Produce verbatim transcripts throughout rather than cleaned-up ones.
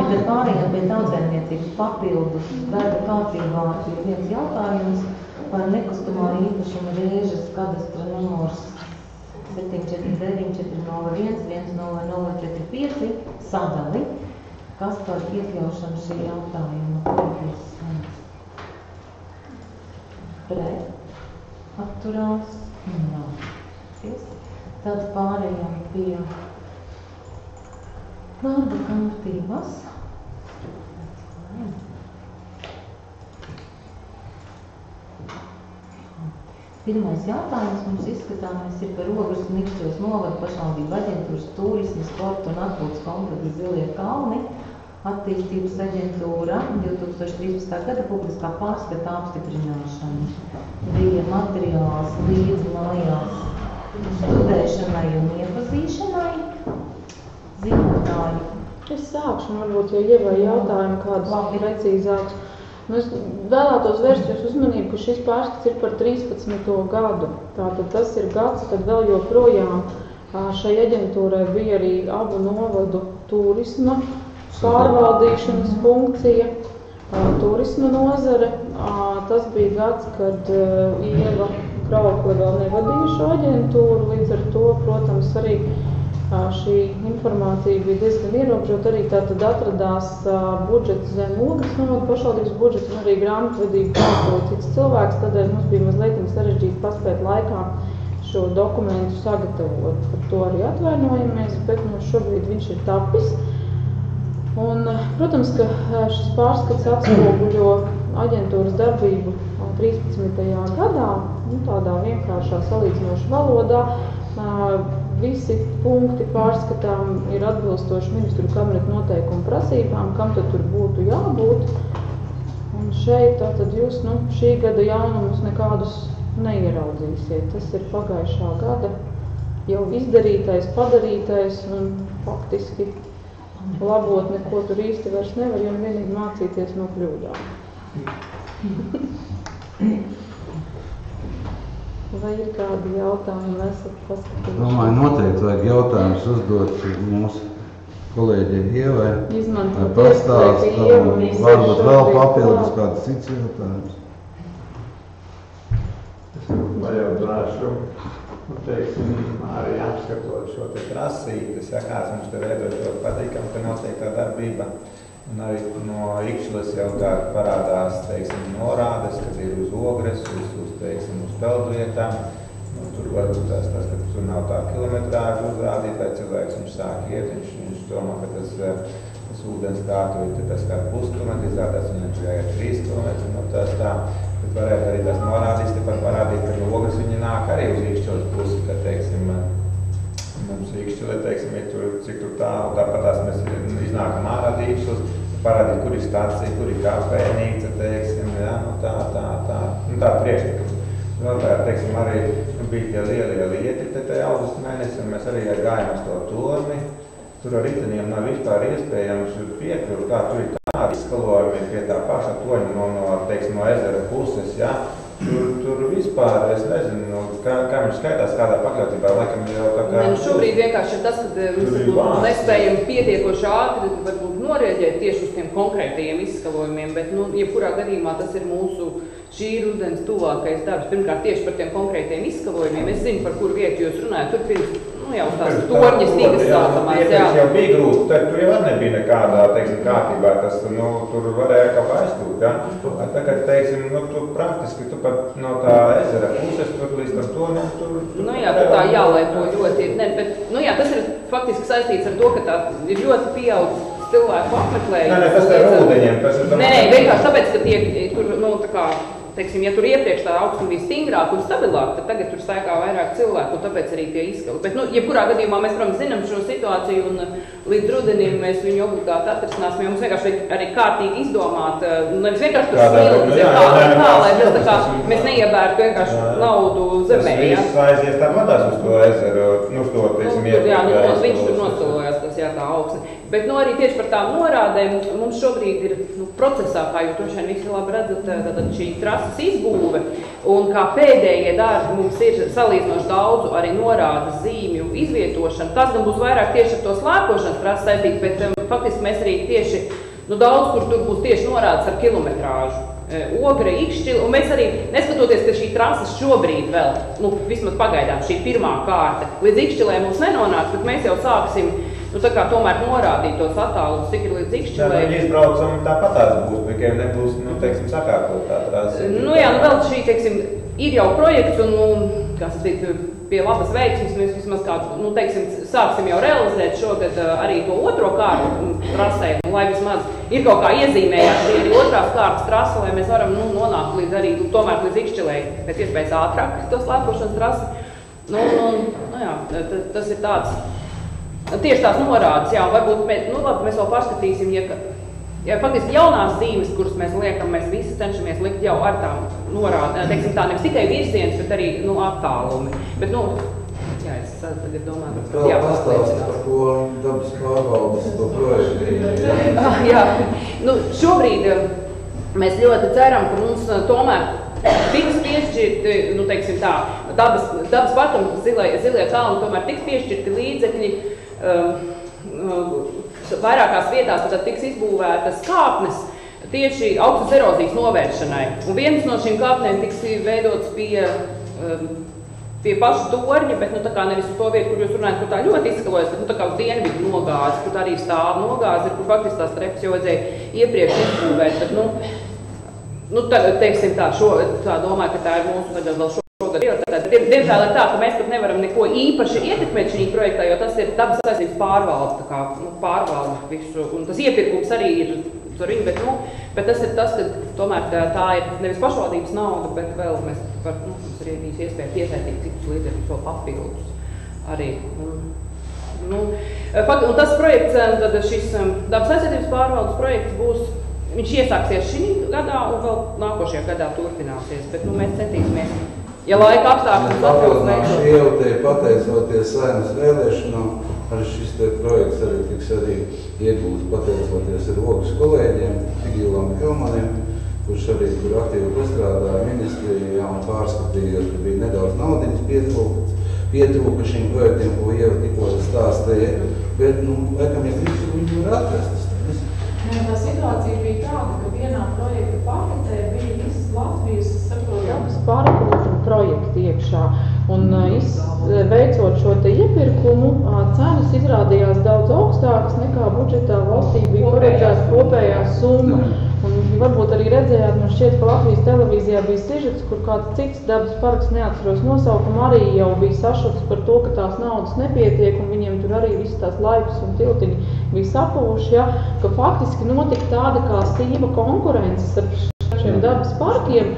bet pārējām pie tautsēmniecības papildus darba kārtībā ir viens jautājums par nekustamā īpašuma rēžas kadastra numurs septiņi četri deviņi četri nulle viens viens nulle nulle četri pieci sadali. Kas par iekļaušanu šī jautājuma? Pret? Atturās? Nav. Tad pārējām pie darba kārtības. Pirmais jautājums mums izskatāmies ir par Ogres un Ikšķos novadu pašvaldību aģentūras turismu, sporta un atpūtas kompleksu Zilie kalni. Attīstības aģentūra divi tūkstoši trīspadsmitā gada publiskā pārskata apstiprināšana. Bija materiāls līdz mājās studēšanai un iepazīšanai. Zinātāji. Es sākšu, varbūt, ja ievai jautājumu kādus precīzākus. Nu, es vēlētos vērst jūs uzmanību, ka šis pārskats ir par trīspadsmito gadu. Tātad tas ir gads, kad vēl joprojām šai aģentūrai bija arī abu novadu turisma pārvaldīšanas funkcija, turisma nozare. Tas bija gads, kad Ieva Kraukle vēl nevadīja šo aģentūru, līdz ar to, protams, arī šī informācija bija diezgan ierobežota, arī tātad atradās budžets zem Ogres novada pašvaldības budžets un arī grāmatvedību pārstāvot cits cilvēks, tādēļ mums bija mazliet sarežģīti paspēt laikā šo dokumentu sagatavot. Par to arī atvainojamies, bet nu, šobrīd viņš ir tapis. Un, protams, ka šis pārskats atspoguļo aģentūras darbību trīspadsmitajā gadā, nu, tādā vienkāršā salīdzinoša valodā. Visi punkti pārskatām ir atbilstoši ministru kabineta noteikumu prasībām, kam tad tur būtu jābūt. Un šeit tātad jūs nu, šī gada jaunumus nekādus neieraudzīsiet. Tas ir pagājušā gada jau izdarītais, padarītais un faktiski labot neko tur īsti vairs nevar, jo vienīgi mācīties no kļūdām. Vai ir kādi jautājumi, esat paskatījuši? Domāju, noteikti vajag jautājumus uzdot mūsu kolēģi Ievai. Izmantot pastāst, varbūt vēl papildus kāds cits jautājums. Es pajautāšu, teiksim, arī apskatot šo te krasītes, ja kāds mums te veidot ļoti patīkam, ka notiek tā darbība. Un arī no Ikšles jau tā parādās, teiksim, norādes, kad ir uz Ogres, uz, uz teiksim, uz peldvietām. Nu, tur varbūt tās, tas, ka tur nav tā kilometrāža uzrādīta, vai cilvēks viņš sāk iet, viņš, viņš domā, ka tas, tas ūdens kārtu ir tas kā puskilometri, izrādās viņam tikai ir trīs kilometri, nu tas tā. Bet varētu arī tās norādīs, te par parādīt, ka no Ogres viņi nāk arī uz Ikšķos pusi, ka, teiksim, mums Ikšķilē, teiksim, ir tur, cik tur tālu, tāpatās mēs iznākam ārā Ikšķos, parādīt, kur ir stācija, kur ir kafejnīca, teiksim, jā, nu tā, tā, tā, nu tā priekšlikums. Vēl tā, teiksim, arī nu, bija tie lielie lieti te te augusta mēnesi, un mēs arī gājām uz to torni. Tur ar riteniem nav vispār iespējams piekļūt, kā tur ir tādi izskalojumi pie tā paša toņa no, no, teiksim, no ezera puses, jā. Tur, tur vispār, es nezinu, kā, kā viņš skaitās kādā pakļautībā, laikam jau tā kā... Ne, nu šobrīd vienkārši ir tas, ka mēs nespējam pietiekoši ātri varbūt norēģēt tieši uz tiem konkrētajiem izskalojumiem, bet, nu, jebkurā gadījumā tas ir mūsu šī rudens tuvākais darbs. Pirmkārt, tieši par tiem konkrētajiem izskalojumiem. Es zinu, par kuru vietu jūs runājat. Tur pirms, nu, jau tās torņas tīgas sākamās, jā. Tas jau bija grūti, tad tur jau nebija nekādā, teiksim, kārtībā. Tas, nu, tur varēja kā aizstūt, jā. Tagad, teiksim, nu, tu praktiski, tu pat no tā ezera puses, tur līdz tam torņam, tur... Nu jā, tur tā jālaipo ļoti. Ne, bet, nu jā, tas ir faktiski saistīts ar to, ka tā ir ļoti pieaudzis cilvēku apmeklējums. Nē, nē, tas ir ar ūdeņiem. Tas ir nē, nē, vienkārši tāpēc, ka tiek, tur, nu, tā kā, teiksim, ja tur iepriekš tā augstuma bija stingrāk un stabilāk, tad tagad tur staigā vairāk cilvēku, un tāpēc arī tie izskali. Bet, nu, jebkurā gadījumā mēs, protams, zinām šo situāciju, un līdz rudenim mēs viņu obligāti atrisināsim, jo mums vienkārši arī kārtīgi izdomāt, nevis vienkārši tur smiltis, ja tā, tā, tā, lai tas tā kā mēs neiebērtu vienkārši naudu zemē, jā. Tas viss aizies tā vadās uz to ezeru, nu, uz to, teiksim, nu, jā, nu, viņš tur nostalojās tas, jā, tā augsne. Bet nu, arī tieši par tām norādēm mums šobrīd ir nu, procesā, kā jūs droši vien visi labi redzat, tad šī trases izbūve un kā pēdējie darbi mums ir salīdzinoši daudzu arī norādes zīmju izvietošana. Tas gan būs vairāk tieši ar to slēpošanas trases saistīt, bet um, faktiski mēs arī tieši nu, daudz, kur tur būs tieši norādes ar kilometrāžu. Ogre, Ikšķili, un mēs arī, neskatoties, ka šī trases šobrīd vēl, nu, vismaz pagaidām šī pirmā kārta, līdz Ikšķilē mums nenonāks, bet mēs jau sāksim, nu, tā kā tomēr norādīt tos attālus, cik ir līdz Ikšķilē. Jā, izbraucam tāpatās būs, tikai nebūs, nu, teiksim, sakārtot tā trase. Nu jā, nu vēl šī, teiksim, ir jau projekts, un, nu, kas ir pie labas veiksmes, mēs vismaz kādu, nu, teiksim, sāksim jau realizēt šogad arī to otro kārtu trasē, nu, lai vismaz ir kaut kā iezīmējās arī otrās kārtas trasa, lai mēs varam, nu, nonākt līdz arī, nu, tomēr līdz Ikšķilē, pēc iespējas ātrāk to slēpošanas trasi. Nu, nu, nu jā, tas ir tāds, tieši tās norādes, jā, varbūt, mēs, nu, labi, mēs vēl paskatīsim, ja, ja faktiski jaunās zīmes, kuras mēs liekam, mēs visi cenšamies likt jau ar tām norādēm, teiksim tā, nevis tikai virsiens, bet arī, nu, attālumi. Bet, nu, jā, es tagad domāju, ka jā, pastāst par ko dabas pārvaldes to projektu. Jā, jā. Nu, šobrīd mēs ļoti ceram, ka mums tomēr tiks piešķirti, nu, teiksim tā, dabas, dabas parkam zilie, zilie kalni tomēr tiks piešķirti līdzekļi, um, vairākās vietās tad tiks izbūvētas kāpnes tieši augstas erozijas novēršanai. Un viens no šīm kāpnēm tiks veidots pie, um, pie paša torņa, bet nu, tā kā nevis uz to vietu, kur jūs runājat, kur tā ļoti izskalojas, bet nu, tā kā uz dienvidu nogāzi, kur arī stāv nogāzi, kur faktiski tās trepas jau vajadzēja iepriekš izbūvēt. Bet, nu, nu, tā, teiksim tā, šo, tā domāju, ka tā ir mūsu tagad vēl šogad. Diemžēl ir tā, ka mēs pat nevaram neko īpaši ietekmēt šī projektā, jo tas ir dabas aizsardzības pārvalde, tā kā nu, pārvalde visu, un tas iepirkums arī ir tur viņa, bet, nu, bet tas ir tas, ka tomēr tā, tā ir nevis pašvaldības nauda, bet vēl mēs var, nu, mums ir bijis iespēja piesaistīt citus līdzekļus vēl papildus arī. Un, nu, un tas projekts, tad šis dabas aizsardzības pārvaldes projekts būs, viņš iesāksies šī gadā un vēl nākošajā gadā turpināsies, bet nu, mēs centīsimies. Ja laika apstākļus papildināšu jau te pateicoties Saeimas vēlēšanām, arī šis te projekts arī tiks arī iegūts pateicoties ar Ogres kolēģiem, Igilam Helmanim, kurš arī kur aktīvi pastrādāja ministrijā un pārskatīja, ka bija nedaudz naudiņas pietrūka, pietrūka šīm projektiem, ko jau tikko stāstīja, bet, nu, laikam, ja visu viņu var atrast. Jā, tā situācija bija tāda, ka vienā projekta paketē bija visas Latvijas, es saprotu, dabas parku projekti iekšā. Un iz, veicot šo te iepirkumu, cenas izrādījās daudz augstākas nekā budžetā valstī bija paredzēta kopējā summa. Un varbūt arī redzējāt, man šķiet, ka Latvijas televīzijā bija sižets, kur kāds cits dabas parks, neatceros nosaukumu, arī jau bija sašuts par to, ka tās naudas nepietiek, un viņiem tur arī visas tās laipas un tiltiņi bija sapuvuši, ja, ka faktiski notika tāda kā stīva konkurences ar šiem dabas parkiem,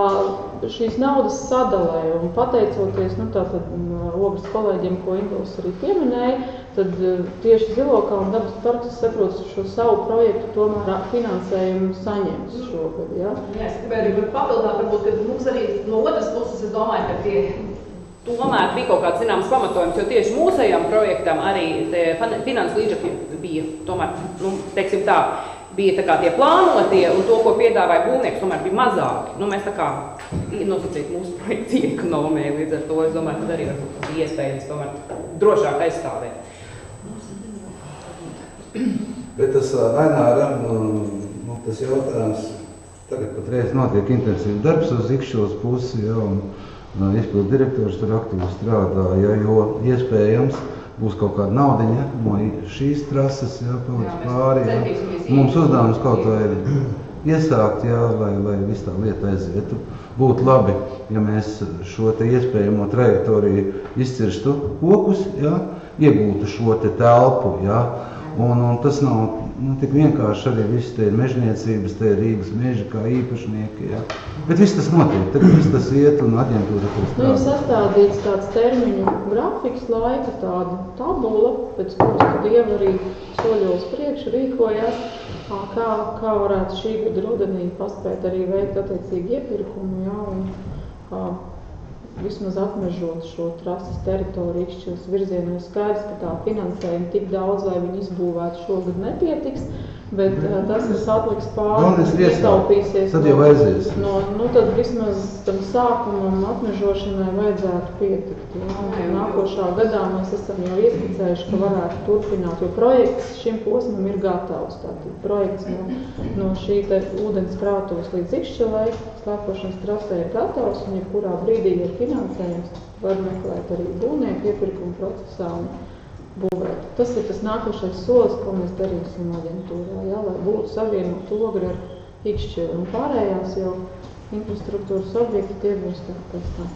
šīs naudas sadalē, un pateicoties, nu, tātad Ogres kolēģiem, ko Induls arī pieminēja, tad tieši Zilokalnu dabas parks, es saprotu, šo savu projektu tomēr finansējumu saņems šogad, ja? Jā, es gribēju arī papildināt, varbūt, ka mums arī no otras puses, es domāju, ka tie tomēr bija kaut kāds zināms pamatojums, jo tieši mūsējām projektam arī finanses līdzekļi bija, tomēr, nu, teiksim tā, bija tā kā tie plānotie, un to, ko piedāvāja būvnieks, tomēr bija mazāki. Nu, mēs tā kā nosacīt mūsu projektu iekonomiju, līdz ar to, es domāju, ka arī varbūt iespējams tomēr drošāk aizstāvēt. Bet tas Aināra, nu, tas jautājums, tagad patreiz notiek intensīvs darbs uz Ikšķilas pusi, ja, un izpildu direktors tur aktīvi strādā, ja, jo iespējams būs kaut kāda naudiņa no šīs trases, jā, paliks pāri, jā. Mums uzdevums kaut vai ir iesākt, jā, lai, lai viss tā lieta aizietu. Būtu labi, ja mēs šo te iespējamo trajektoriju izcirstu kokus, jā, iegūtu šo te telpu, jā. Un, un tas nav nu, tik vienkārši arī viss te ir mežniecības, te ir Rīgas meži kā īpašnieki, jā. Bet viss tas notiek, tad viss tas iet un aģentūra to strādā. Nu, ir sastādīts tāds termiņu grafiks, laika tāda tabula, pēc kuras tad Ieva arī soļos priekšu rīkojās, kā, kā varētu šī gada rudenī paspēt arī veikt attiecīgi iepirkumu, jā, un kā vismaz apmežot šo trases teritoriju Ikšķilas virzienos. Skaidrs, ka tā finansējuma tik daudz, lai viņi izbūvētu šogad nepietiks, bet uh, tas, kas atliks pāri, ietaupīsies. Tad jau aizies. No, nu tad vismaz tam sākumam apmežošanai vajadzētu pietikt. Ja? Nākošā gadā mēs esam jau ieskicējuši, ka varētu turpināt, jo projekts šim posmam ir gatavs. Tātad projekts no, no šī te ūdens krātuves līdz Ikšķilai, slēpošanas trasē ir gatavs, un jebkurā brīdī ir finansējums, var meklēt arī būvnieku iepirkuma procesā un būvēt. Tas ir tas nākošais solis, ko mēs darīsim aģentūrā, ja, lai būtu savienot ogri ar Ikšķili, un pārējās jau infrastruktūras objekti tie būs pēc tam.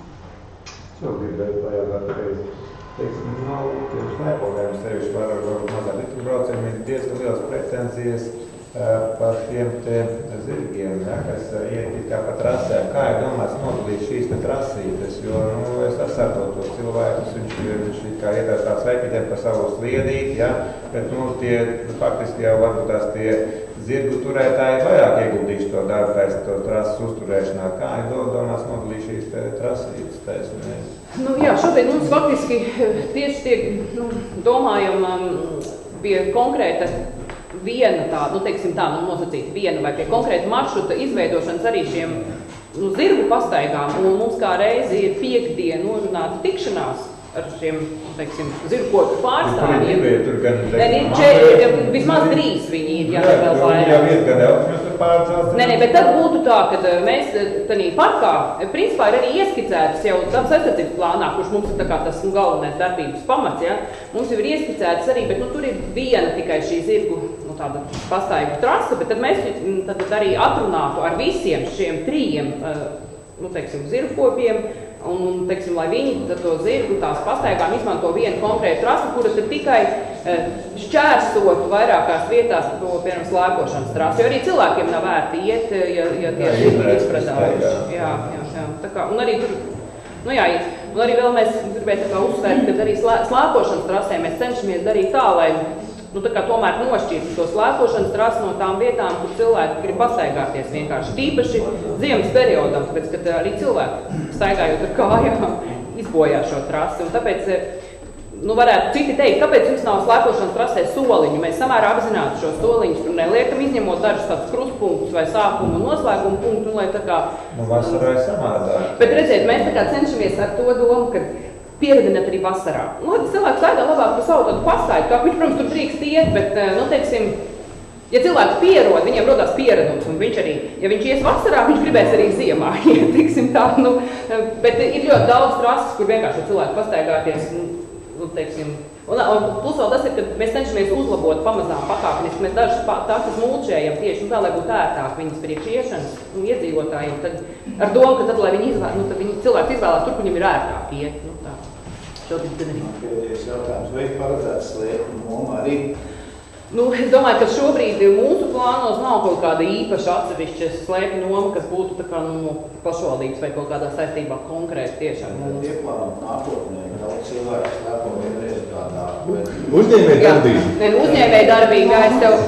Šo gribētu pajautāt reizi. Teiksim, nav tiem slēpogājiem sevišķi var mazā ritmu braucējiem ir diezgan liels pretenzijas par šiem te zirgiem, ja, kas iet kā pa trasē. Kā ir domāts nodalīt šīs te trasītes, jo nu, es saprotu to cilvēkus, viņš, viņš kā ietās tāds veikitiem pa savu sliedīt, ja, bet nu, tie faktiski jau varbūt tās tie zirgu turētāji vairāk ieguldīšu to darbu pēc to trases uzturēšanā. Kā ir domāts nodalīt šīs te trasītes? Taisnē? Nu, jā, šobrīd mums faktiski tieši tiek nu, domājam pie konkrēta viena tā, nu, teiksim tā, nu, nosacīt viena vai pie konkrēta maršruta izveidošanas arī šiem nu, zirgu pastaigām. Un mums kā reizi ir piekdien norunāta tikšanās ar šiem, teiksim, zirgu koku pārstāvjiem. Tur gan... Če, vismaz drīz viņi ir, ja ne vēl vairāk. Jā, viet gan elpņus tur pārcās. Nē, nē, bet tad būtu tā, ka mēs tanī parkā, principā ir arī ieskicētas jau dabas aizsardzības plānā, kurš mums ir tā kā tas galvenais darbības pamats, ja. Mums jau ir ieskicētas arī, bet nu, tur ir viena tikai šī zirgu nu, tāda pastaigu trasa, bet tad mēs tad, tad arī atrunātu ar visiem šiem trījiem, nu, teiksim, zirgkopiem, un, teiksim, lai viņi to zirgu tās pastaigām izmanto vienu konkrētu trasu, kuras ir tikai šķērsotu vairākās vietās, to, piemēram, slēpošanas trasu, jo arī cilvēkiem nav vērti iet, ja, ja tie zirgi izpradājuši. Jā, jā, jā. Tā kā, un arī tur, nu jā, un arī vēl mēs gribētu tā kā uzsvērt, ka arī slē, slēpošanas trasē mēs cenšamies darīt tā, lai nu, tā kā tomēr nošķirt to slēpošanas trasu no tām vietām, kur cilvēki grib pastaigāties vienkārši. Tīpaši ziemas periodam, tāpēc, kad arī cilvēki staigājot ar kājām izbojā šo trasi. Un tāpēc, nu, varētu citi teikt, kāpēc jums nav slēpošanas trasē soliņu? Mēs samērā apzināti šo soliņus tur neliekam, izņemot dažus tādus krustpunktus vai sākumu un noslēgumu punktu, un lai tā kā... Nu, vasarā ir samādā. Bet redziet, mēs tā kā cenšamies ar to domu, ka pieredināt arī vasarā. Nu, lai cilvēks staigā labāk pa savu tādu pastaigu, kā viņš, protams, tur drīkst iet, bet, nu, teiksim, ja cilvēks pierod, viņiem rodās pieredums, un viņš arī, ja viņš ies vasarā, viņš gribēs arī ziemā iet, tiksim tā, nu, bet ir ļoti daudz trases, kur vienkārši cilvēki pastaigāties, nu, teiksim, un, un plus vēl tas ir, ka mēs cenšamies uzlabot pamazām pakāpeniski, mēs dažas trases mulčējam tieši, nu, tā, lai būtu ērtāk viņas priekš iešanas, nu, iedzīvotājiem, tad ar domu, ka tad, lai viņi izvēl, nu, tad viņi cilvēki izvēlās tur, kur viņam ir ērtāk iet, nu, tā. Šobrīd gan arī. Pēdējais jautājums, vai paredzēts slēpuma noma arī? Nu, es domāju, ka šobrīd mūsu plānos nav kaut kāda īpaša atsevišķa slēpuma noma, kas būtu tā kā no pašvaldības vai kaut kādā saistībā konkrēti tiešām. Tie plāni nākotnē, daudz cilvēku slēpo vienreiz kādā. Uzņēmēja darbība. Nē, uzņēmēja darbība, es tev,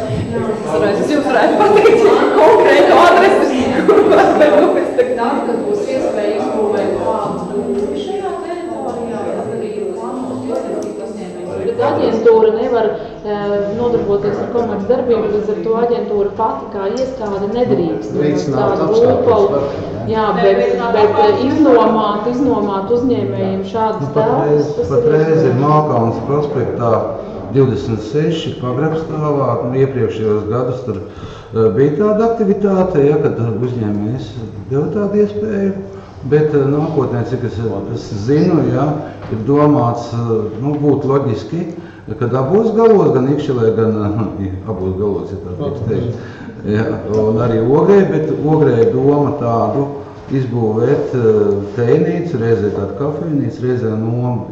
es jums varētu pateikt konkrētu adresi, kur var, bet nu, es tagad. Tā, kad būs iespēja izbūvēt kādu būvi šajā teritorijā, tad arī plānos iesaistīt uzņēmējus. Bet aģentūra nevar e, nodarboties ar komerc darbību, līdz ar to aģentūra pati kā iestāde nedrīkst. Rīcināt apstākļus. Jā, bet, bet iznomāt, iznomāt uzņēmējiem šādas telpas. Nu, patreiz ir Malkalnas prospektā divdesmit seši pagrabstāvā, nu, iepriekšējos gadus tur uh, bija tāda aktivitāte, ja, kad uzņēmējs deva tādu iespēju, bet uh, nākotnē, cik es, es zinu, ja, ir domāts, uh, nu, būt loģiski, kad abos galos, gan Ikšķilē, gan uh, abos galos, ja tā tiks teikt, ja, un arī Ogrē, bet Ogrē doma tādu izbūvēt uh, teinīcu, reizē tādu kafejnīcu, reizē nomu.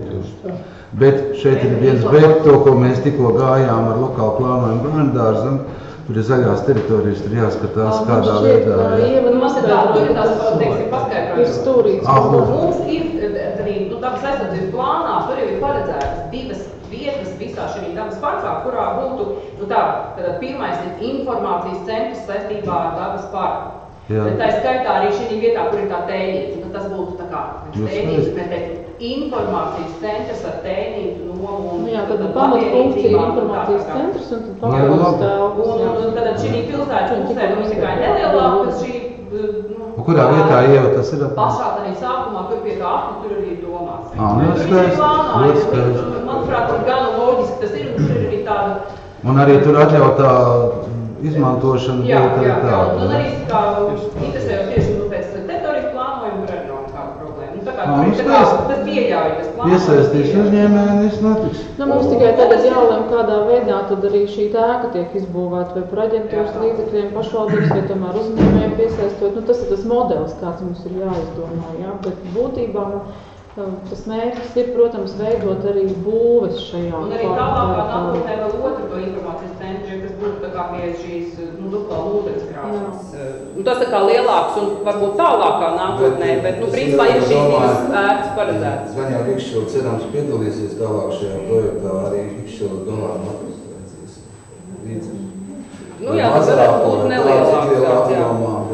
Bet šeit ir viens bet, to, ko mēs tikko gājām ar lokālu plānojumu bērndārzam, tur ir zaļās teritorijas, tur jāskatās kādā veidā. Jā, mums ir tā, tur ir tās, teiksim, paskaidrojums. Mums ir arī, nu, dabas aizsardzības plānā, tur jau ir paredzētas divas vietas visā šī dabas parkā, kurā būtu, nu tā, pirmais ir informācijas centrs saistībā ar dabas parku. Bet tā skaitā arī šī vietā, kur ir tā tēnīca, ka tas būtu tā kā tēnīca, mēs teikt, informācijas centrs ar tēnīcu nomu un... Nu jā, tad pamatfunkcija ir informācijas centrs un tad papildus telpas. Un tad šī pilsētas pusē mums tikai nelielāka, ka šī... Kurā vietā jau tas ir? Pašā tādā sākumā, tur pie tā apni, tur arī domās. Ā, nu skaisti, ļoti skaisti. Manuprāt, ir gan loģiski tas ir, un tur ir arī tāda... Un arī tur atļautā izmantošana jā, bija jā, tāda. Jā, un arī kā interesējos tieši nu, pēc teritorijas plānojuma, tur arī nav nekāda problēma. Nu, tā kā Ā, tur ir tā kā, tas pieļauj, tas plānojums. Iesaistīs uzņēmēji un viss notiks. Nu, mums tikai tagad jālem, kādā veidā tad arī šī ēka tiek izbūvēta, vai par aģentūras līdzekļiem pašvaldības, vai tomēr uzņēmējiem piesaistot. Nu, tas ir tas modelis, kāds mums ir jāizdomā, jā, bet būtībā tas mērķis ir, protams, veidot arī būves šajā. Un arī tālākā nākotnē vēl otru to informācijas centru, kas būtu tā kā pie šīs nu, duplā ūdens krāsas. Un tas tā kā lielāks un varbūt tālākā nākotnē, bet, bet nu, principā ir šīs divas ēkas paredzētas. Gan jau Ikšķila cerams piedalīsies tālāk šajā projektā, arī Ikšķila donāru matricēs līdzekļi. Nu jā, tas varētu būt nelielāks tāds, jā.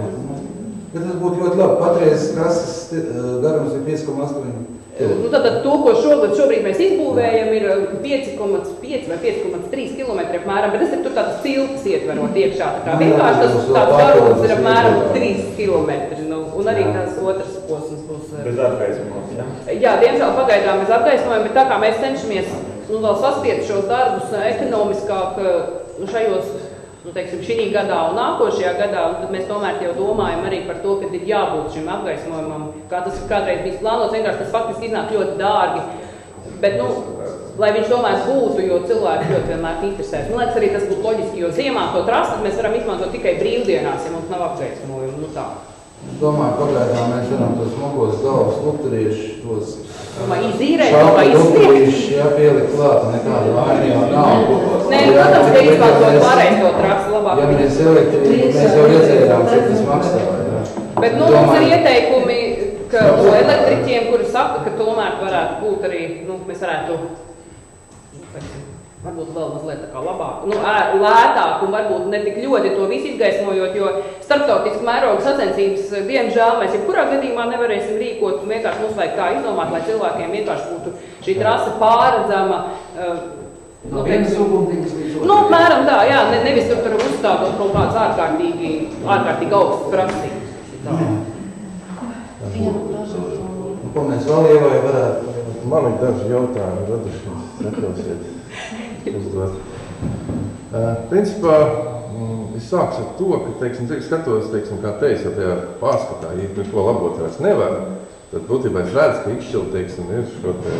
Bet tas būtu ļoti labi. Patreiz krasas garums ir pieci komats astoņi. Nu, tātad to, ko šogad, šobrīd mēs izbūvējam, ir pieci komats pieci vai pieci komats trīs kilometri apmēram, bet tas ir tur tādas cilpas ietverot iekšā. Tā kā vienkārši tas tāds garums ir apmēram trīs kilometri. Nu, un arī tās otrs posms būs... Bez apgaismojuma, jā? Jā, diemžēl pagaidām bez apgaismojuma, bet tā kā mēs cenšamies nu, vēl saspiet šos darbus ekonomiskāk nu, šajos, nu, teiksim, šī gadā un nākošajā gadā, un tad mēs tomēr jau domājam arī par to, ka ir jābūt šim apgaismojumam, kā tas kādreiz bijis plānots, vienkārši tas faktiski iznāk ļoti dārgi, bet, nu, lai viņš tomēr būtu, jo cilvēki ļoti vienmēr interesēs. Man liekas, arī tas būtu loģiski, jo ziemā to trasi mēs varam izmantot tikai brīvdienās, ja mums nav apgaismojumu, nu tā. Domāju, pagaidām mēs varam tos smagos galvas lukturieši, tos izīrēt, vai izsniegt. Jā, pielikt klāt, nekāda vaina jau nav. Nē, protams, ka izmantot varēs to trasi labāk. Ja mēs elektrību, mēs jau redzējām, cik tas maksā. Bet, nu, mums ir ieteikumi, ka no elektriķiem, kuri saka, ka tomēr varētu būt arī, nu, mēs varētu, varbūt vēl mazliet tā kā labāk, nu, lētāk un varbūt ne tik ļoti to visu izgaismojot, jo starptautiski mēroga sacensības, diemžēl, mēs jebkurā gadījumā nevarēsim rīkot, un vienkārši mums vajag tā izdomāt, lai cilvēkiem vienkārši būtu šī trase pārredzama. No vienas ugunsdīgas līdz otrai. Nu, mēram tā, jā, ne, nevis tur tur uzstāvot kaut kāds ārkārtīgi, ārkārtīgi augsts prasības. Ko mēs vēl ievai varētu? Man ir daži jautājumi raduši, neprosiet uzdot. Uh, principā, mm, es sāks ar to, ka, teiksim, teiksim skatos, teiksim, kā teicu, ja tajā pārskatā, ja neko labot vairs nevar, tad būtībā es redzu, ka Ikšķila, teiksim, ir šo te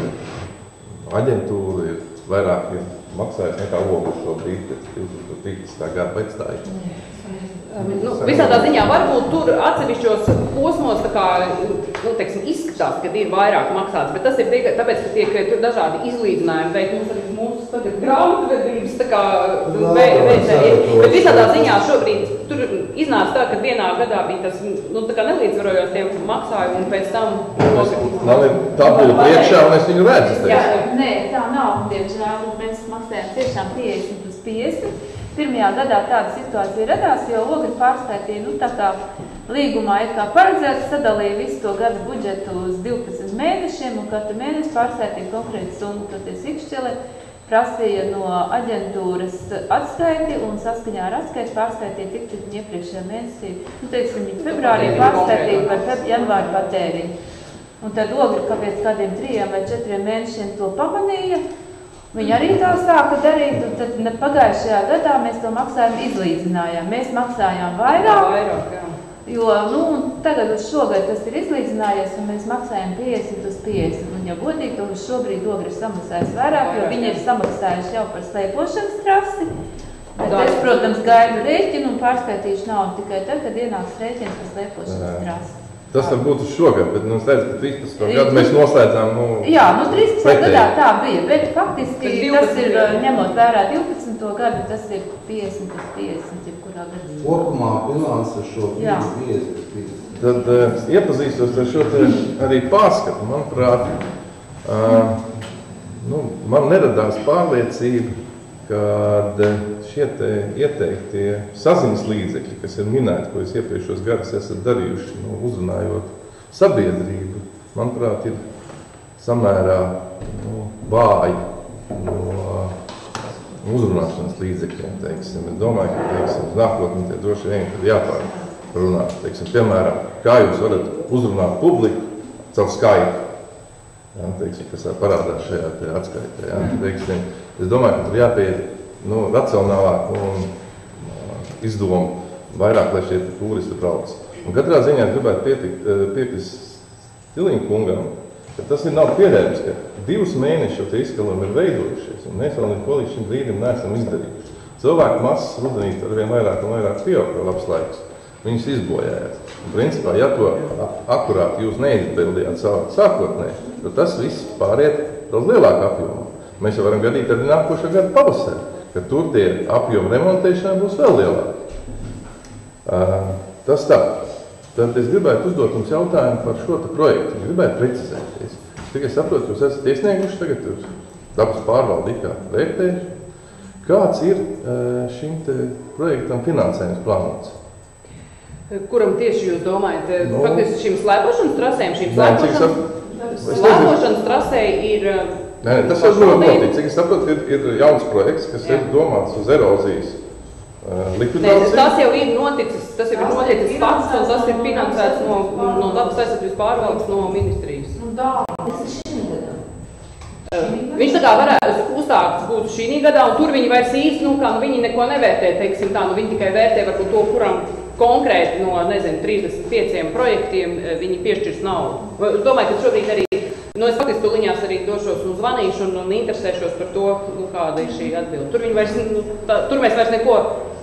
aģentūru, ir vairāk ir maksājis nekā Ogles šobrīd, pēc divtūkstoš trīsdesmitā gada pēc tā ir. Nu, visādā ziņā varbūt tur atsevišķos posmos tā kā, nu, teiksim, izskatās, ka ir vairāk maksāts, bet tas ir tikai tāpēc, ka tiek tur dažādi izlīdzinājumi veikt. Mums arī mums tagad grāmatvedības tā kā veicēji. Bet visādā ziņā šobrīd tur iznāca tā, ka vienā gadā bija tas, nu, tā kā nelīdzvarojot tie maksājumi un pēc tam... Nav tabuļu priekšā, un es viņu redzu. Jā, nē, tā nav, diemžēl. Mēs maksājam tiešām piecdesmit plus piecdesmit. Pirmajā gadā tāda situācija radās, jo Ogri pārskaitīja, nu tā kā līgumā ir kā paredzēts, sadalīja visu to gada budžetu uz divpadsmit mēnešiem un katru mēnesi pārskaitīja konkrētu summu, toties Ikšķile prasīja no aģentūras atskaiti un saskaņā ar atskaiti pārskaitīja tik cik iepriekšējā mēnesī, nu teiksim, februārī pārskaitīja par janvāru patēriņu. Un tad Ogri, kā pēc kādiem trījiem vai četriem mēnešiem to pamanīja, viņi arī tā sāka darīt, un tad pagājušajā gadā mēs to maksājumu izlīdzinājām. Mēs maksājām vairāk, vairāk jā. Jo nu, tagad uz šogad tas ir izlīdzinājies, un mēs maksājam piecdesmit uz piecdesmit. Un, ja godīgi, to uz šobrīd Ogri ir samaksājis vairāk, jo viņi ir samaksājuši jau par slēpošanas trasi. Bet es, protams, gaidu rēķinu un pārskaitīšu naudu tikai tad, kad ienāks rēķins par slēpošanas trasi. Tas var būt uz šogad, bet nu, es redzu, ka trīspadsmitā gadu mēs noslēdzām, nu... Jā, nu trīspadsmitā gadā tā bija, bet faktiski tas ir, ņemot vērā divpadsmito gadu, tas ir piecdesmit uz piecdesmit, jebkurā gadījumā. Kopumā bilants ar šo piecdesmit uz piecdesmit. Tad uh, iepazīstos ar šo te arī pārskatu, manuprāt, uh, nu, man neradās pārliecība, kad šie te ieteiktie saziņas līdzekļi, kas ir minēti, ko jūs iepriekšos gadus esat darījuši, nu, uzrunājot sabiedrību, manuprāt, ir samērā nu, vāji no uzrunāšanas līdzekļiem, teiksim. Es domāju, ka, teiksim, nākotnē tie droši vien ir jāpārunāt, teiksim, piemēram, kā jūs varat uzrunāt publiku caur Skype, ja, teiksim, kas parādās šajā te atskaitē, ja, teiksim. Es domāju, ka tur jāpieiet nu, racionālāk un izdomu vairāk, lai šie turisti brauc. Un katrā ziņā gribētu pietikt, piekrist Tiliņa kungam, ka tas ir nav pieļaujams, ka divus mēnešus tie izkalumi ir veidojušies, un mēs vēl neko līdz šim brīdim neesam izdarījuši. Cilvēku masas rudenī arvien vairāk un vairāk pieaug vēl labs laiks. Viņus izbojājās. Un principā, ja to akurāt jūs neizbildījāt sākotnē, tad tas viss pāriet daudz lielāku apjomu. Mēs jau varam gadīt arī nākošā gada pavasarī, ka tur tie apjomu remontēšanā būs vēl lielāki. Uh, tas tā. Tad es gribētu uzdot jums jautājumu par šo projektu. Es gribētu precizēties. Tikai saprotu, jūs esat iesnieguši tagad dabas pārvaldi kā vērtējuši. Kāds ir šim te projektam finansējums plānots? Kuram tieši jūs domājat? No. Faktiski šīm slēpošanas trasēm, šīm slēpošanas, slēpošanas trasē ir... Nē, tas jau ļoti notiek. Cik es saprotu, ir, ir jauns projekts, kas Jā. ir domāts uz erozijas likvidāciju. Nē, tas jau ir noticis, tas jau ir noticis pats, un tas ir finansēts no, no dabas aizsardzības pārvaldes no ministrijas. Viņš tā kā varētu uzsākts būt šī gadā, un tur viņi vairs īsti, nu, kā, nu, viņi neko nevērtē, teiksim tā, nu, viņi tikai vērtē varbūt to, kuram konkrēti no, nezinu, trīsdesmit pieciem projektiem viņi piešķirs naudu. Es domāju, ka šobrīd arī, nu, es faktiski tuliņās arī došos un zvanīšu un, un interesēšos par to, nu, kāda ir šī atbilde. Tur viņi vairs, nu, tā, tur mēs vairs neko,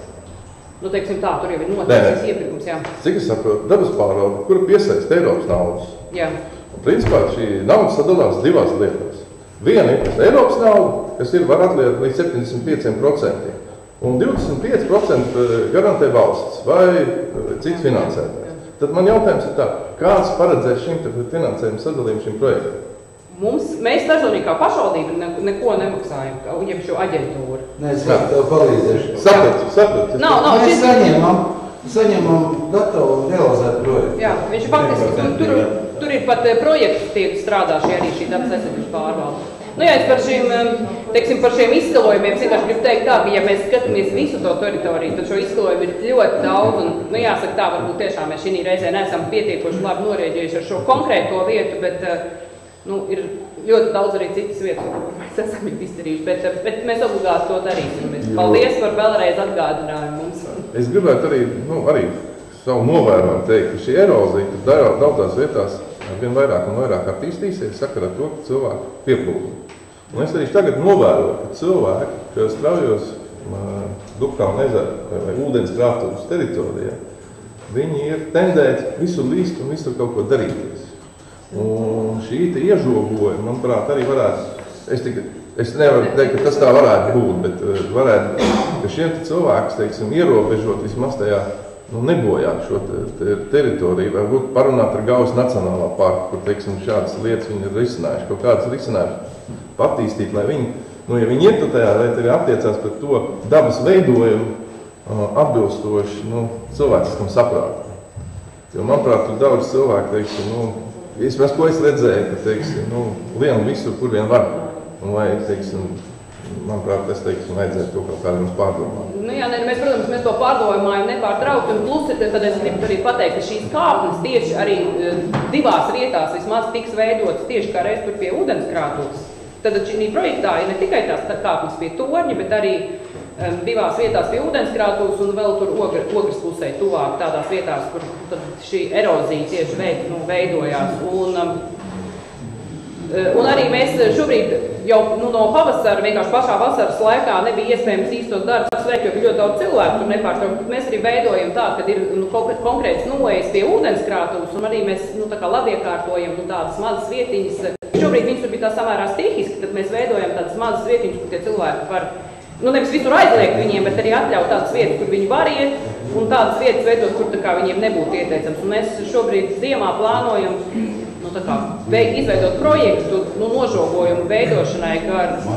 nu, teiksim tā, tur jau ir noticis iepirkums, jā. Cik es saprotu, dabas pārvalde, kura piesaista Eiropas naudas. Jā. Un, principā, šī nauda sadalās divās lietās. Viena ir Eiropas nauda, kas ir var atliet līdz septiņdesmit pieciem procentiem. Un divdesmit pieci procenti garantē valsts vai cits finansētājs. Tad man jautājums ir tā, kāds paredzēs šim finansējumu sadalījumu šim projektam? Mums, mēs personīgi kā pašvaldība ne, neko nemaksājam, kā viņam šo aģentūru. Nē, es tev palīdzēšu. Saprat, saprat. Nav, nav, mēs šis... saņemam, saņemam gatavu realizēt projektu. Jā, viņš ir faktiski, tur, tur, tur ir pat projekts tiek strādāši arī šī dabas aizsardzības pārvalde. Nu jā, es par šīm, teiksim, par šiem izskalojumiem vienkārši gribu teikt tā, ka ja mēs skatāmies visu to teritoriju, tad šo izskalojumu ir ļoti daudz, un, nu jāsaka tā, varbūt tiešām mēs šī reizē neesam pietiekoši labi norēģējuši ar šo konkrēto vietu, bet, nu, ir ļoti daudz arī citas vietas, kur mēs esam izdarījuši, bet, bet mēs obligāti to darīsim. Paldies par vēlreiz atgādinājumu mums. Es gribētu arī, nu, arī savu novērojumu teikt, ka šī erozija, kas daudzās vietās vien vairāk un vairāk attīstīsies, sakarā to, ka cilvēku pieplūda. Un es arī tagad novēroju, ka cilvēki, kas straujos Dubkalna ezera vai ūdens krātuves teritorijā, viņi ir tendēti visur līst un visur kaut ko darīties. Un šī te iežogojuma, manuprāt, arī varētu, es, tika, es nevaru teikt, ka tas tā varētu būt, bet varētu, ka šiem cilvēkus, teiksim, ierobežot vismaz tajā, nu, nebojāt šo te, te, teritoriju, varbūt parunāt ar Gaujas Nacionālā parku, kur, teiksim, šādas lietas viņi ir risinājuši, kaut kādas risinājuši patīstīt, lai viņi, nu, ja viņi iet tajā, lai arī attiecās par to dabas veidojumu atbilstoši, nu, cilvēciskam saprātam. Jo, manuprāt, tur daudz cilvēku, teiksim, nu, vismaz, ko es redzēju, ka, teiksim, nu, lien visur, kur vien var, un vai, teiksim, manuprāt, es teiksim, vajadzētu to kaut kādiem pārdomāt. Nu jā, ne, mēs, protams, mēs to pārdomājam nepārtraukti, un plus, tad es gribu arī pateikt, ka šīs kāpnes tieši arī divās vietās vismaz tiks veidotas tieši kā reiz tur pie ūdenskrātuves. Tad šī projektā ir ne tikai tās kāpnes pie torņa, bet arī um, divās vietās pie ūdenskrātuves un vēl tur ogra, ogras pusē tuvāk tādās vietās, kur tad šī erozija tieši veid, nu, veidojās. Un, um, Un arī mēs šobrīd jau nu, no pavasara, vienkārši pašā vasaras laikā nebija iespējams īstos darbus veikt, jo ļoti daudz cilvēku tur nepārtraukt. Mēs arī veidojam tā, ka ir nu, konkrēts noejas pie ūdenskrātuves, un arī mēs nu, tā kā labiekārtojam nu, tādas mazas vietiņas. Šobrīd viņas tur bija tā samērā stihiski, tad mēs veidojam tādas mazas vietiņas, kur tie cilvēki var, nu nevis visur aizliegt viņiem, bet arī atļaut tādas vietas, kur viņi var iet, un tādas vietas veidot, kur tā kā viņiem nebūtu ieteicams. Un mēs šobrīd ziemā plānojam nu, tā kā, izveidot projektu nu, nožogojumu veidošanai gar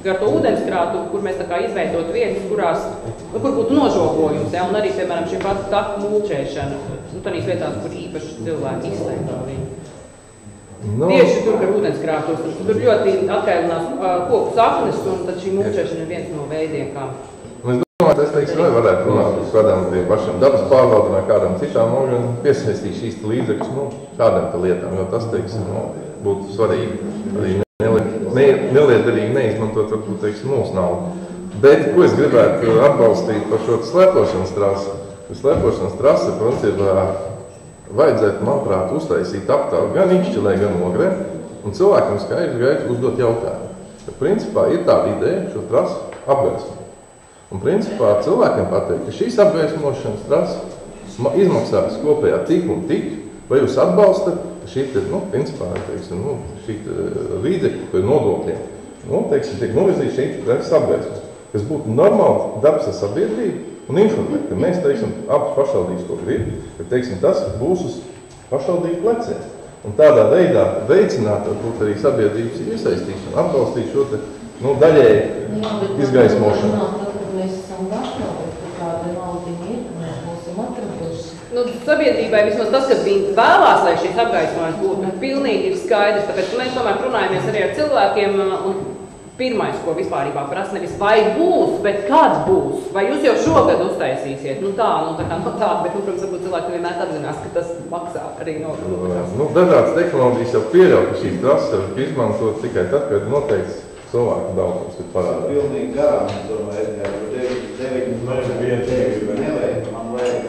gar to ūdenskrātu, kur mēs tā kā izveidot vietas, kurās, kur būtu nožogojums, ja, un arī, piemēram, šī pati taku mulčēšana, nu, tādīs vietās, kur īpaši cilvēki izslēgto viņu. No. Tieši tur, kur ūdenskrātos, tur, tur ļoti atkailinās uh, koku saknes, un tad šī mulčēšana ir viens no veidiem, kā. Es domāju, es teiksim, vai varētu runāt par kādām tiem pašiem dabas pārvaldam vai kādām citām, un piesaistīt šīs līdzekļus, nu, kādām te lietām, jo tas, teiksim, nu, būtu svarīgi. Arī neliederīgi neizmantot, varbūt, teiksim, mūsu naudu. Bet, ko es gribētu atbalstīt par šo slēpošanas trasi? Slēpošanas trasi, principā, vajadzētu, manuprāt, uztaisīt aptālu gan Ikšķilē, gan Ogrē, un cilvēkiem skaidri gaitu uzdot jautājumu. Ka, principā, ir tāda ideja šo trasi apgaismot. Un, principā, cilvēkiem pateikt, ka šīs apgaismošanas trasi izmaksās kopējā tik un tik, vai jūs atbalstat šī, nu, principā, teiksim, nu, šī līdzekļu par nodokļiem, nu, teiksim, tiek novirzīta šī trasi apgaismot, kas būtu normāli darbs ar sabiedrību un informēt, ka mēs, teiksim, abas pašvaldības to grib, ka, teiksim, tas būs uz pašvaldību pleciem. Un tādā veidā veicināt, varbūt arī sabiedrības iesaistīšanu, atbalstīt šo te, nu, daļēji izgaismošanu. Mēs esam pašvaldība, ka kāda naudiņa ir, ka mēs būsim atraduši. Nu, sabiedrībai vismaz tas, ka viņi vēlās, lai šīs apgaismojums būtu, nu, pilnīgi ir skaidrs, tāpēc mēs tomēr runājamies arī ar cilvēkiem, un pirmais, ko vispārībā prasa, nevis vai būs, bet kad būs, vai jūs jau šogad uztaisīsiet, nu tā, nu tā kā no tā, bet, nu, protams, varbūt cilvēki vienmēr apzinās, ka tas maksā arī no... Nu, dažādas tehnoloģijas jau pieļauj, ka šīs trases var izmantot tikai tad, kad noteikts cilvēku daudzums ir parādā. Pilnīgi garām, es domāju, Edgars, deviņi mēneši nevajag, man vajag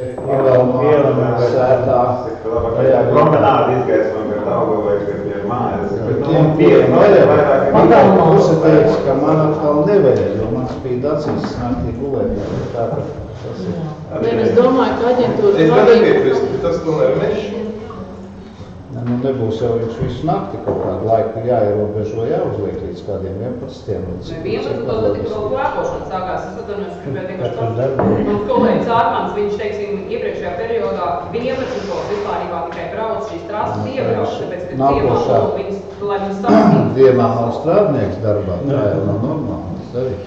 Ielamēt sētā, promenādi izgaismot ar Daugavai, kad ir mājas. Tiem tiem vairāk. Pagalmā puse teica, ka man atkal nevajag, jo man spīd acīs naktī gulēt. Tātad tas ir. Nē, es domāju, ka aģentūras Es man nepiekrist, bet tas tomēr mešs. Nu, nebūs jau jums visu nakti kaut kādu laiku jāierobežo, jāuzliek līdz kādiem vienpadsmitiem. Ne, vienpadsmit, to tad tikko klēpošana sākās. Es atvainojos, ka gribēju vienkārši pat. Mans kolēģis Ārmans, viņš, teiksim, iepriekšējā periodā vienpadsmit vispārībā tikai brauc šīs trases iebrauc, tāpēc, ka diemā lūk viņas, lai viņas stāstīt. Diemā nav strādnieks darbā, tā jau nav normāli. Tas arī.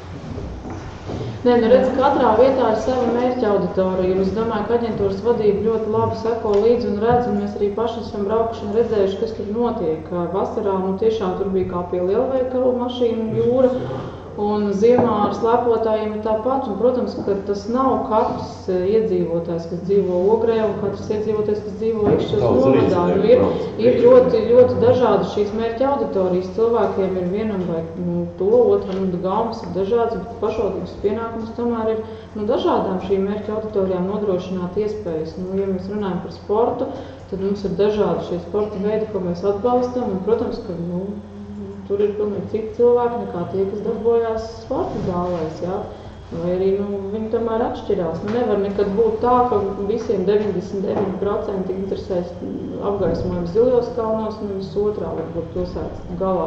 Nē, nu redz, katrā vietā ir sava mērķa auditorija, un es domāju, ka aģentūras vadība ļoti labi seko līdzi un redz, un mēs arī paši esam braukuši un redzējuši, kas tur notiek. Vasarā, nu tiešām tur bija kā pie lielveikalu mašīnu jūra, un ziemā ar slēpotājiem ir tāpat, un, protams, ka tas nav katrs iedzīvotājs, kas dzīvo Ogrē, un katrs iedzīvotājs, kas dzīvo Ikšķilas novadā. Nu, ir, ir ļoti, ļoti dažādi šīs mērķa auditorijas. Cilvēkiem ir vienam vai nu, to, otram, un gaumas ir dažādas, bet pašvaldības pienākums tomēr ir nu, dažādām šīm mērķa auditorijām nodrošināt iespējas. Nu, ja mēs runājam par sportu, tad mums ir dažādi šie sporta veidi, ko mēs atbalstam, un, protams, ka, nu, tur ir pilnīgi citi cilvēki nekā tie, kas darbojās sporta zālēs, jā. Vai arī, nu, viņi tomēr atšķirās. Nu, nevar nekad būt tā, ka visiem deviņdesmit deviņi procenti interesēs apgaismojums Ziļos kalnos, un viss otrā varbūt pilsētas galā.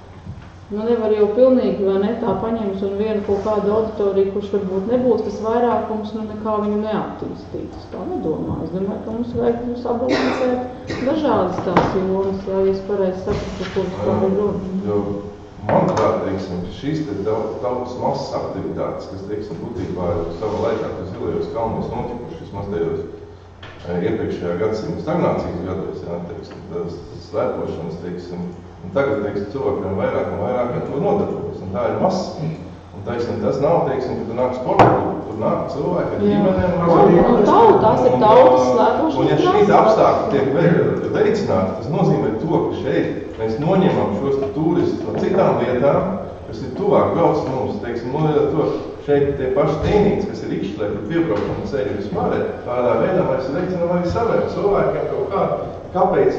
Nu, nevar jau pilnīgi, vai ne, tā paņemt un vienu kaut kādu auditoriju, kurš varbūt nebūs tas vairākums, nu, nekā viņu neattīstīt. Es tā nedomāju. Es domāju, ka mums vajag sabalansēt dažādas tās jomas, jā, ja es pareizi sapratu, ko vispār ir runa. Manuprāt, teiksim, šīs te tautas masas aktivitātes, kas, teiksim, būtībā savā laikā, kas Ziļajos kalnos notikuši, vismaz tajos iepriekšējā gadsimta stagnācijas gados, jā, teiksim, tas slēpošanas, teiksim, un tagad, teiksim, cilvēkiem vairāk un vairāk ar to nodarbojas, un tā ir masa. Un, teiksim, tas nav, teiksim, ka tur nāk sporta klubi, tur nāk cilvēki ar ģimenēm. Un tauta, tās ir tautas slēpošanas. Un ja šīs apstākļi tiek veicināti, tas nozīmē to, ka šeit mēs noņemam šos turistus no citām vietām, kas ir tuvāk brauc mums, teiksim, no to šeit tie paši tēnītes, kas ir Ikšķilē, kur piebraukuma ceļi vispār, tādā veidā mēs veicinām arī saviem cilvēkiem kaut kā, kāpēc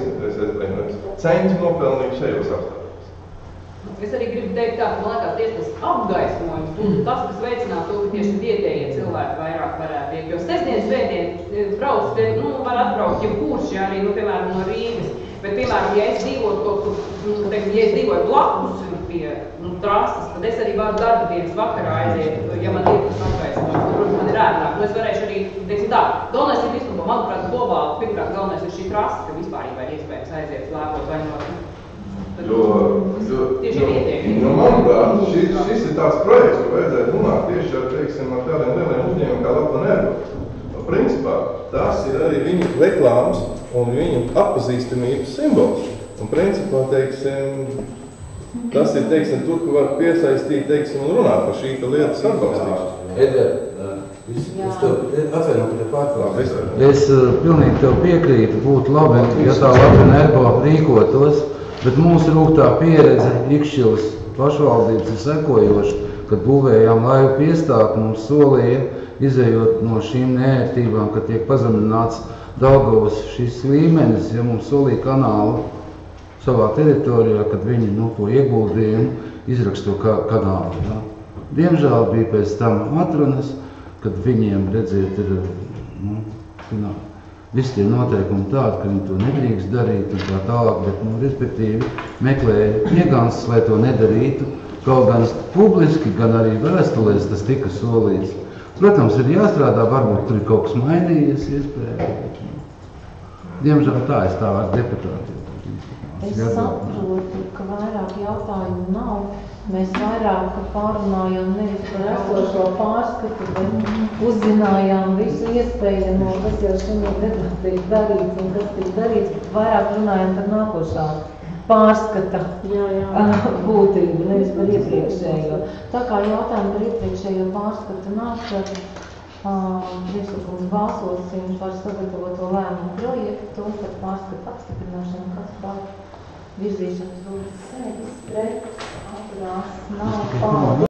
centu nopelnīt šajos apstākļos. Es arī gribu teikt tā, ka man liekas tieši tas apgaismojums būtu tas, kas veicinātu to, ka tieši vietējie cilvēki vairāk varētu iet. Jo sestdien, svētdien brauc, nu, var atbraukt jebkurš, ja arī, nu, piemēram, no Rīgas. Bet, piemēram, ja es dzīvotu kaut kur, nu, teiksim, ja es dzīvoju blakus pie, nu, trastas, tad es arī varu darba dienas vakarā aiziet, ja man ir tas apgaismojums, un, protams, man ir ērtāk. Nu, es varēšu arī, teiksim tā, galvenais ir vispār, manuprāt, globāli, pirmkārt, galvenais ir šī trasta, ka vispārībā ir iespējams aiziet slēpot vai no Jo, jo, jo, jo manuprāt, šis, šis ir tāds projekts, ko vajadzētu runāt tieši ar, teiksim, ar tādiem lieliem uzņēmumiem kā Latvanergo. Principā, tas ir arī viņu reklāmas un viņu atpazīstamības simbols. Un principā, teiksim, tas ir, teiksim, tur, ka var piesaistīt, teiksim, un runāt par šī lietas atbalstīšanu. Eder, es tev atvainu, ka tev pārklāju. Es uh, pilnīgi tev piekrītu, būtu labi, ja tā Latvanergo rīkotos, bet mūsu rūgtā pieredze Ikšķilas pašvaldības ir sekojoša, kad būvējām laivu piestātu, mums solīja, izējot no šīm neērtībām, kad tiek pazemināts Daugavas šis līmenis, ja mums solīja kanālu savā teritorijā, kad viņi no to ieguldījumu izraksto ka kanālu. Ja. Diemžēl bija pēc tam atrunas, kad viņiem, redziet, ir nu, no, visi tie noteikumi tādi, ka viņi to nedrīkst darīt un tā tālāk, bet, nu, respektīvi, meklēja iegānsas, lai to nedarītu, kaut gan publiski, gan arī vēstulēs tas tika solīts. Protams, ir jāstrādā, varbūt tur ir kaut kas mainījies, iespējams. Diemžēl tā es tā ar deputātiem. Es saprotu, ka vairāk jautājumu nav. Mēs vairāk pārunājām nevis par esošo pārskatu, bet uzzinājām visu iespējamo, kas jau šodien redzēt tiek darīts un kas tiek darīts, bet vairāk runājām par nākošā pārskata jā, jā. būtību, nevis par iepriekšējo. Tā kā jautājumu par iepriekšējo pārskatu nav, tad uh, priekšlikums balsosim par sagatavoto lēmumu projektu, par pārskatu apstiprināšanu, kas par virzīšanas lūdzu sēdis pret, atturās, nav, paldies.